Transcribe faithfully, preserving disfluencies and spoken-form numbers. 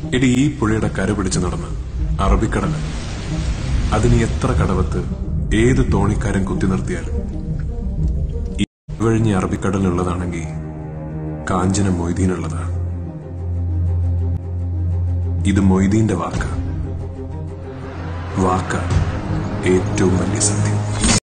എടി ഈ പുഴയുടെ കര പിടിച്ചു നടന്ന് അറബിക്കടൽ അതിന് എത്ര കടവത്ത് ഏത് തോണിക്കാരൻ കുത്തി നിർത്തിയാലും ഈ വഴിഞ്ഞ അറബിക്കടലിനുള്ളതാണെങ്കിൽ കാഞ്ചന മൊയ്തീനുള്ളതാണ്. ഇത് മൊയ്തീന്റെ വാക്ക വാക്ക ഏറ്റവും വലിയ സത്യം.